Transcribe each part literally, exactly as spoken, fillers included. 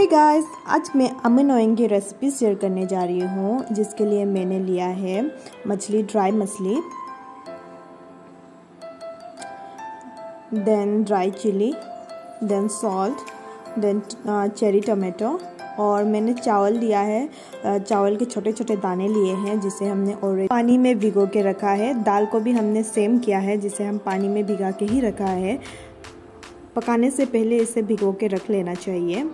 Hey guys, आज मैं अमन ओएंग की रेसिपी शेयर करने जा रही हूँ, जिसके लिए मैंने लिया है मछली, ड्राई मछली, then dry chili, then salt, then cherry tomato, और मैंने चावल लिया है। चावल के छोटे छोटे दाने लिए हैं, जिसे हमने ऑलरेडी पानी में भिगो के रखा है। दाल को भी हमने सेम किया है, जिसे हम पानी में भिगा के ही रखा है। पकाने से पहले इसे भिगो के रख लेना चाहिए।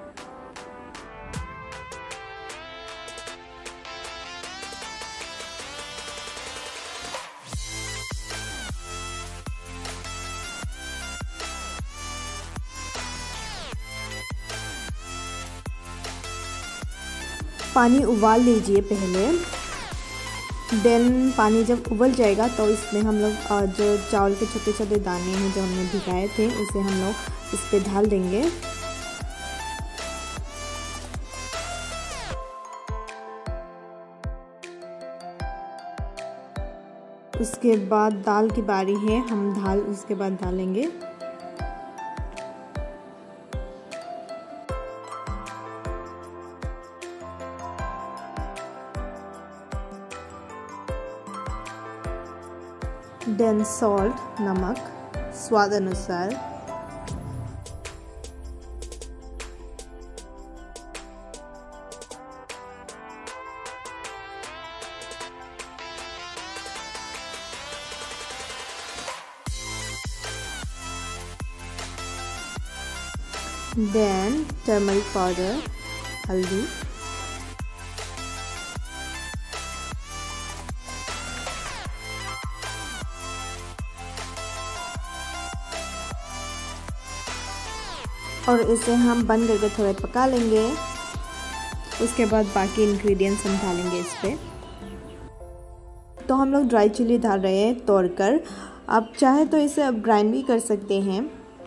पानी उबाल लीजिए पहले, देन पानी जब उबल जाएगा तो इसमें हम लोग जो चावल के छोटे छोटे दाने हैं जो हमने भिगाए थे, उसे हम लोग इस पे डाल देंगे। उसके बाद दाल की बारी है, हम दाल उसके बाद डालेंगे। देन सॉल्ट, नमक स्वाद अनुसार, देन टर्मरिक पाउडर, हल्दी, और इसे हम बंद करके थोड़ा पका लेंगे। उसके बाद बाकी इंग्रेडिएंट्स हम डालेंगे इस पे। तो हम लोग ड्राई चिली डाल रहे हैं तोड़कर। आप चाहे तो इसे अब ग्राइंड भी कर सकते हैं।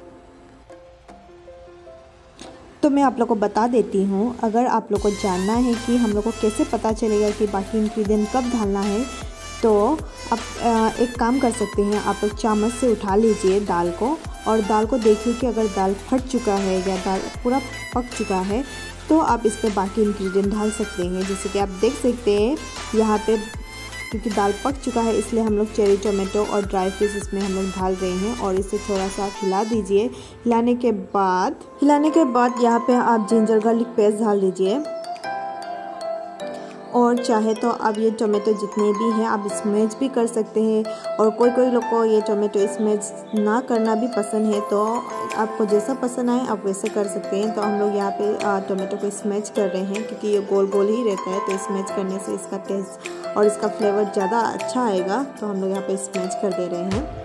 तो मैं आप लोग को बता देती हूँ, अगर आप लोग को जानना है कि हम लोग को कैसे पता चलेगा कि बाकी इंग्रेडिएंट कब डालना है, तो आप एक काम कर सकते हैं। आप लोग चम्मच से उठा लीजिए दाल को, और दाल को देखिए कि अगर दाल फट चुका है या दाल पूरा पक चुका है, तो आप इस पर बाकी इंग्रेडिएंट डाल सकते हैं। जैसे कि आप देख सकते हैं यहाँ पे, क्योंकि दाल पक चुका है इसलिए हम लोग चेरी टोमेटो और ड्राई फिश इसमें हम लोग डाल रहे हैं, और इसे थोड़ा सा हिला दीजिए। हिलाने के बाद हिलाने के बाद यहाँ पे आप जिंजर गार्लिक पेस्ट डाल दीजिए, और चाहे तो आप ये टोमेटो जितने भी हैं आप स्मैश भी कर सकते हैं। और कोई कोई लोग को ये टोमेटो स्मैश ना करना भी पसंद है, तो आपको जैसा पसंद आए आप वैसे कर सकते हैं। तो हम लोग यहाँ पे टोमेटो को स्मैश कर रहे हैं, क्योंकि ये गोल गोल ही रहता है, तो स्मैश करने से इसका टेस्ट और इसका फ्लेवर ज़्यादा अच्छा आएगा। तो हम लोग यहाँ पे स्मैश कर दे रहे हैं।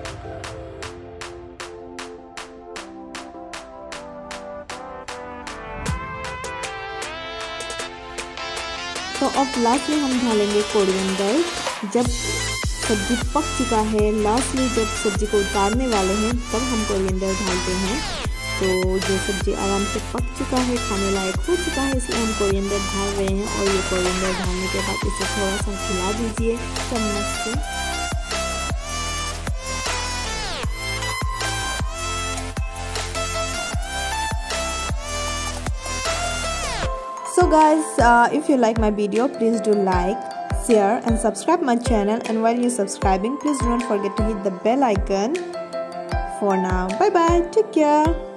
तो अब लास्ट में हम डालेंगे कोरिएंडर। जब सब्जी पक चुका है, लास्ट में जब सब्जी को उतारने वाले हैं, तब हम कोरिएंडर डालते हैं। तो ये सब्जी आराम से पक चुका है, खाने लायक हो चुका है, इसलिए हम कोरिएंडर डाल रहे हैं। और ये कोरिएंडर डालने के बाद इसे थोड़ा सा खिला दीजिए चम्मच से। So guys, uh, if you like my video, please do like, share and subscribe my channel, and while you're subscribing, please do not forget to hit the bell icon. For now, bye bye, take care.